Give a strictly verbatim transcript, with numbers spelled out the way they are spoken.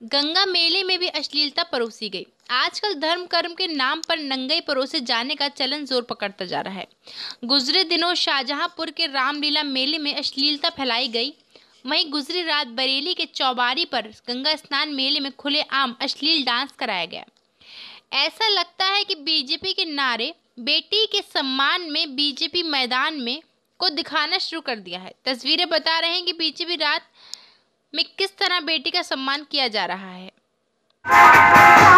गंगा मेले में भी अश्लीलता परोसी गई। आजकल धर्म कर्म के नाम पर नंगई परोसे जाने का चलन जोर पकड़ता जा रहा है। गुजरे दिनों शाहजहांपुर के रामलीला मेले में अश्लीलता फैलाई गई। वहीं गुजरी रात बरेली के चौबारी पर गंगा स्नान मेले में खुलेआम अश्लील डांस कराया गया। ऐसा लगता है कि बीजेपी के नारे बेटी के सम्मान में बीजेपी मैदान में को दिखाना शुरू कर दिया है। तस्वीरें बता रहे हैं कि बीजेपी रात में किस तरह बेटी का सम्मान किया जा रहा है।